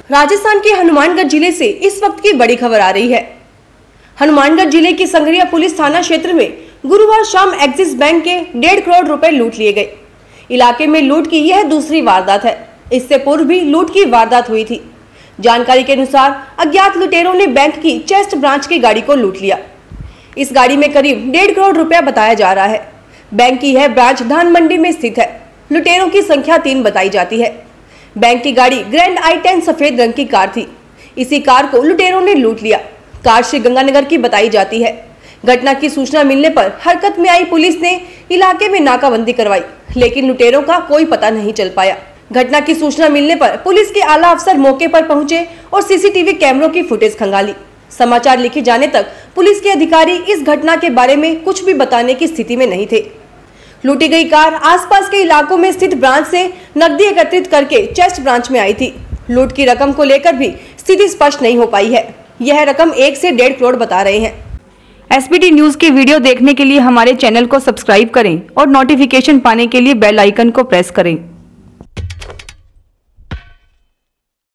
राजस्थान के हनुमानगढ़ जिले से इस वक्त की बड़ी खबर आ रही है। हनुमानगढ़ जिले की संगरिया पुलिस थाना क्षेत्र में गुरुवार शाम एक्सिस बैंक के 1.5 करोड़ रुपए लूट लिए गए। इलाके में लूट की यह दूसरी वारदात है। इससे पूर्व भी लूट की वारदात हुई थी। जानकारी के अनुसार अज्ञात लुटेरों ने बैंक की चेस्ट ब्रांच की गाड़ी को लूट लिया। इस गाड़ी में करीब 1.5 करोड़ रुपया बताया जा रहा है। बैंक की यह ब्रांच धान मंडी में स्थित है। लुटेरों की संख्या 3 बताई जाती है। बैंक की गाड़ी ग्रैंड i10 सफेद रंग की कार थी। इसी कार को लुटेरों ने लूट लिया। कार श्री गंगानगर की बताई जाती है। घटना की सूचना मिलने पर हरकत में आई पुलिस ने इलाके में नाकाबंदी करवाई, लेकिन लुटेरों का कोई पता नहीं चल पाया। घटना की सूचना मिलने पर पुलिस के आला अफसर मौके पर पहुंचे और सीसीटीवी कैमरों की फुटेज खंगाली। समाचार लिखे जाने तक पुलिस के अधिकारी इस घटना के बारे में कुछ भी बताने की स्थिति में नहीं थे। लूटी गई कार आसपास के इलाकों में स्थित ब्रांच से नकदी एकत्रित करके चेस्ट ब्रांच में आई थी। लूट की रकम को लेकर भी स्थिति स्पष्ट नहीं हो पाई है। यह रकम 1 से 1.5 करोड़ बता रहे हैं। एसबीटी न्यूज की वीडियो देखने के लिए हमारे चैनल को सब्सक्राइब करें और नोटिफिकेशन पाने के लिए बेल आइकन को प्रेस करें।